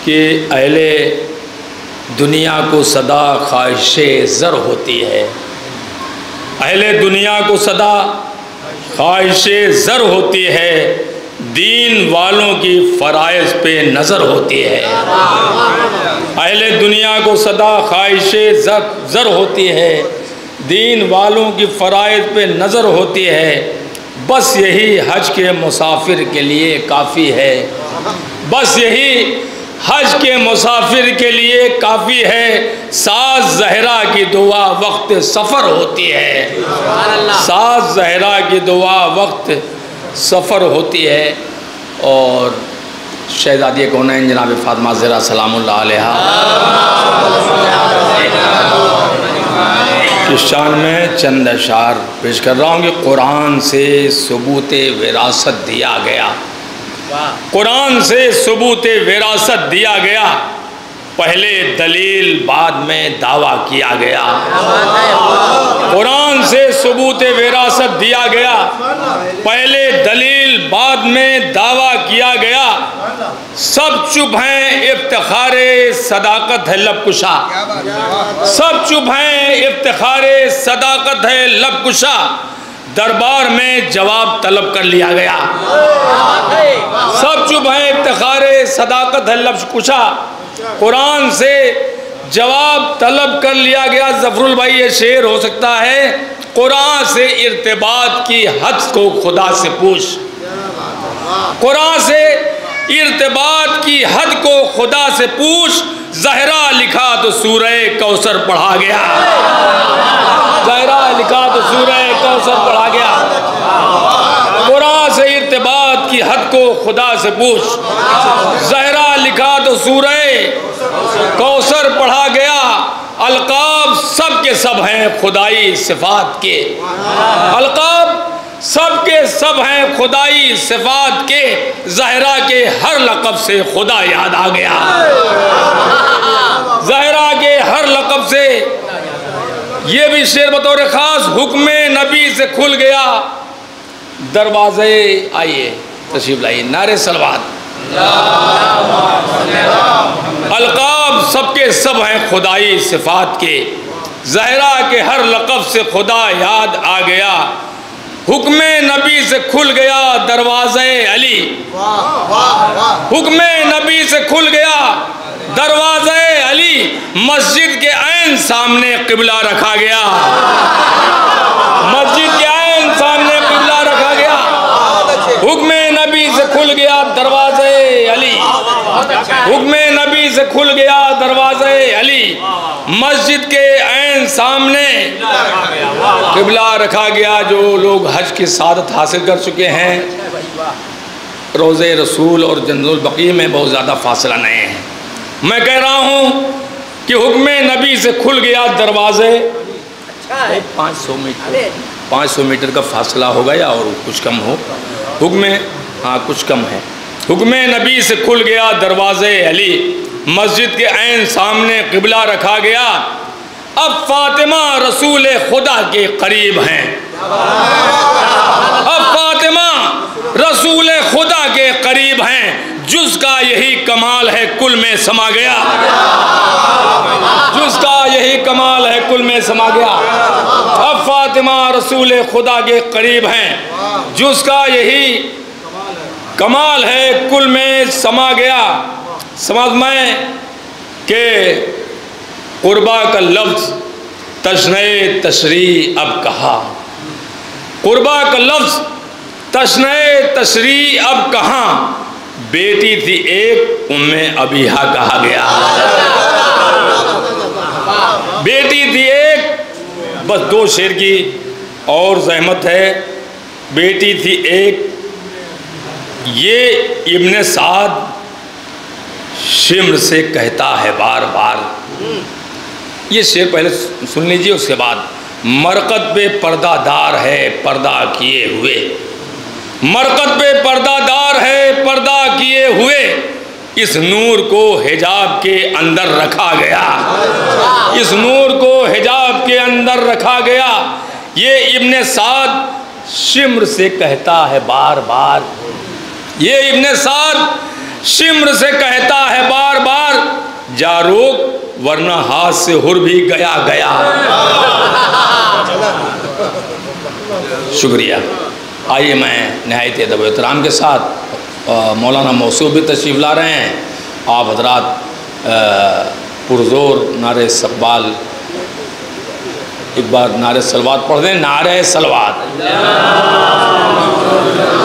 कि अहले दुनिया को सदा ख्वाहिशे ज़र होती है, अहले दुनिया को सदा ख्वाहिशे ज़र होती है, दीन वालों की फ़राइज़ पे नज़र होती है। अहले दुनिया को सदा ख्वाहिशे ज़र होती है, दीन वालों की फ़राइज़ पे नज़र होती है। बस यही हज के मुसाफिर के लिए काफ़ी है, बस यही हज के मुसाफिर के लिए काफ़ी है। साज़ ज़हरा की दुआ वक्त सफ़र होती है, साज़ ज़हरा की दुआ वक्त सफ़र होती है। और शहज़ादी कौनैन जनाब फ़ातिमा ज़हरा सलामुल्लाह अलैहा की शान में चंद अशार पेश कर रहा हूँ कि कुरान से सबूत विरासत दिया गया, कुरान से सबूत विरासत दिया गया, पहले दलील बाद में दावा किया गया। कुरान से सबूत विरासत दिया गया, पहले दलील बाद में दावा किया गया। सब चुप हैं इफ्तिखारे सदाकत है लब कुशा, सब चुप हैं इफ्तिखारे सदाकत है लब कुशा। दरबार में जवाब तलब कर लिया गया, सब चुप हैं इफ्तिखारे सदाकत है लब कुशा। कुरान से जवाब तलब कर लिया गया। ज़फ़रुल भाई ये शेर हो सकता है, कुरान से इर्तिबात की हद को खुदा से पूछ, कुरान से इर्तिबात की हद को खुदा से पूछ। ज़हरा लिखा तो सूरह कौसर पढ़ा गया, ज़हरा लिखा तो सूरह कौसर पढ़ा गया। कुरान से इर्तिबात की हद को खुदा से पूछ, ज़हरा लिखा तो सूरह कौसर पढ़ा गया। अलकाब सब के सब हैं खुदाई सिफात के, अलकाब सब के सब हैं खुदाई सिफात के। ज़हरा के हर लक़ब से खुदा याद आ गया, ज़हरा के हर लक़ब से। ये भी शेर बतौर ख़ास हुक्म नबी से खुल गया दरवाज़े। आइए तशरीफ़ लाइए, नारे सलवात। अलकाब सबके सब हैं खुदाई सिफात के, ज़हरा के हर लक़ब से खुदा याद आ गया। हुक्म नबी से खुल गया दरवाज़े अली, हुक्म नबी से खुल गया दरवाज़े अली। मस्जिद के ऐन सामने क़िबला रखा गया, मस्जिद के ऐन सामने क़िबला रखा गया। हुक्म नबी से खुल गया दरवाज़े अली, हुक्म नबी से खुल गया दरवाज़े अली। मस्जिद के ऐन सामने क़िबला रखा गया। जो लोग हज की सादत हासिल कर चुके हैं, रोज़े रसूल और जन्नतुल बक़ी में बहुत ज़्यादा फासला नहीं है। मैं कह रहा हूँ कि हुक्म नबी से खुल गया दरवाज़े। 500 मीटर का फासला होगा या और कुछ कम हो, हुक्म हाँ कुछ कम है। हुक्म नबी से खुल गया दरवाज़े अली, मस्जिद के ऐन सामने क़िबला रखा गया। अब फ़ातिमा रसूल खुदा के करीब हैं, अब फ़ातिमा रसूल खुदा के करीब हैं। जुज़ का यही कमाल है कुल में समा गया, जुज़ का यही कमाल है कुल में समा गया। अब फ़ातिमा रसूल खुदा के करीब हैं, जुज़ का यही कमाल है कुल में समा गया। समझ में के कुर्बा का लफ्ज़ तशने तशरी अब कहा, कुर्बा का लफ्ज़ तशने तशरी अब कहाँ। बेटी थी एक उम्मे अबीहा कहा गया, बेटी थी एक। बस 2 शेर की और ज़हमत है। बेटी थी एक, ये इब्ने साद शिम्र से कहता है बार बार। ये शेर पहले सुन लीजिए, उसके बाद। मरकत पे पर्दादार है पर्दा किए हुए, मरकत पे पर्दादार है पर्दा किए हुए। इस नूर को हिजाब के अंदर रखा गया, इस नूर को हिजाब के अंदर रखा गया। ये इब्ने साद शिम्र से कहता है बार बार, ये इब्ने साद शिम्र से कहता है बार बार। जा रोक वरना हाथ से हुर भी गया गया। शुक्रिया। आइए मैं नहायत अदब एहतराम के साथ मौलाना मौसूफ भी तशरीफ़ ला रहे हैं। आप हजरात पुरजोर नारे इस्तक़बाल एक बार नारे सलवात पढ़ दें। नारे सलवात।